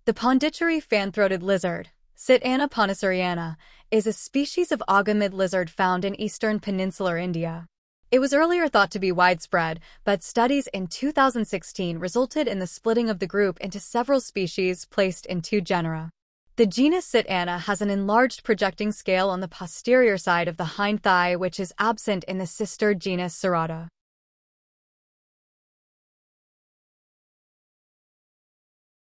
The Pondichéry fan-throated lizard, Citana poniceriana, is a species of agamid lizard found in eastern peninsular India. It was earlier thought to be widespread, but studies in 2016 resulted in the splitting of the group into several species placed in two genera. The genus Citana has an enlarged projecting scale on the posterior side of the hind thigh which is absent in the sister genus Serrata.